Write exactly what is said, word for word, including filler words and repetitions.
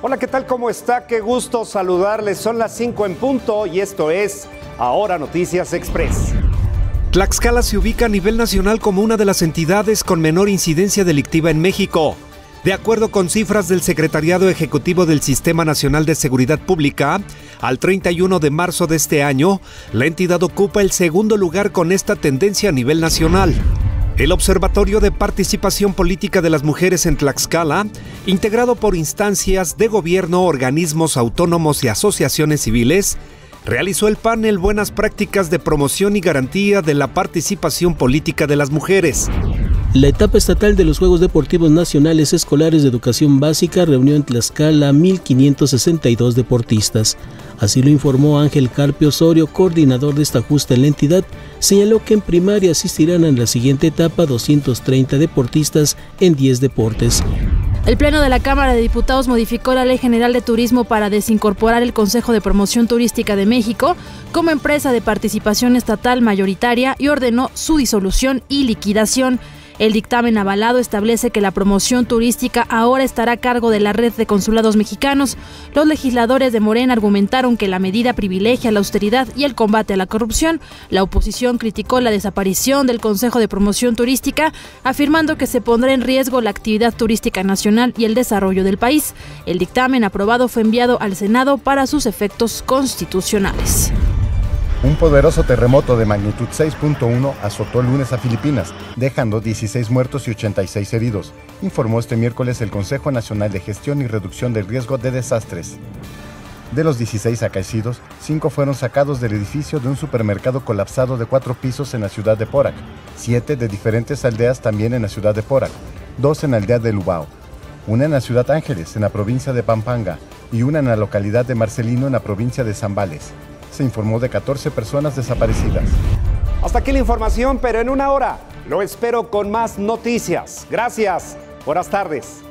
Hola, ¿qué tal? ¿Cómo está? Qué gusto saludarles. Son las cinco en punto y esto es Ahora Noticias Express. Tlaxcala se ubica a nivel nacional como una de las entidades con menor incidencia delictiva en México. De acuerdo con cifras del Secretariado Ejecutivo del Sistema Nacional de Seguridad Pública, al treinta y uno de marzo de este año, la entidad ocupa el segundo lugar con esta tendencia a nivel nacional. El Observatorio de Participación Política de las Mujeres en Tlaxcala, integrado por instancias de gobierno, organismos autónomos y asociaciones civiles, realizó el panel Buenas Prácticas de Promoción y Garantía de la Participación Política de las Mujeres. La etapa estatal de los Juegos Deportivos Nacionales Escolares de Educación Básica reunió en Tlaxcala a mil quinientos sesenta y dos deportistas. Así lo informó Ángel Carpio Osorio, coordinador de esta justa en la entidad. Señaló que en primaria asistirán en la siguiente etapa doscientos treinta deportistas en diez deportes. El Pleno de la Cámara de Diputados modificó la Ley General de Turismo para desincorporar el Consejo de Promoción Turística de México como empresa de participación estatal mayoritaria y ordenó su disolución y liquidación. El dictamen avalado establece que la promoción turística ahora estará a cargo de la red de consulados mexicanos. Los legisladores de Morena argumentaron que la medida privilegia la austeridad y el combate a la corrupción. La oposición criticó la desaparición del Consejo de Promoción Turística, afirmando que se pondrá en riesgo la actividad turística nacional y el desarrollo del país. El dictamen aprobado fue enviado al Senado para sus efectos constitucionales. Un poderoso terremoto de magnitud seis punto uno azotó el lunes a Filipinas, dejando dieciséis muertos y ochenta y seis heridos, informó este miércoles el Consejo Nacional de Gestión y Reducción del Riesgo de Desastres. De los dieciséis acaecidos, cinco fueron sacados del edificio de un supermercado colapsado de cuatro pisos en la ciudad de Porac, siete de diferentes aldeas también en la ciudad de Porac, dos en la aldea de Lubao, una en la ciudad Ángeles, en la provincia de Pampanga, y una en la localidad de Marcelino, en la provincia de Zambales. Se informó de catorce personas desaparecidas. Hasta aquí la información, pero en una hora lo espero con más noticias. Gracias. Buenas tardes.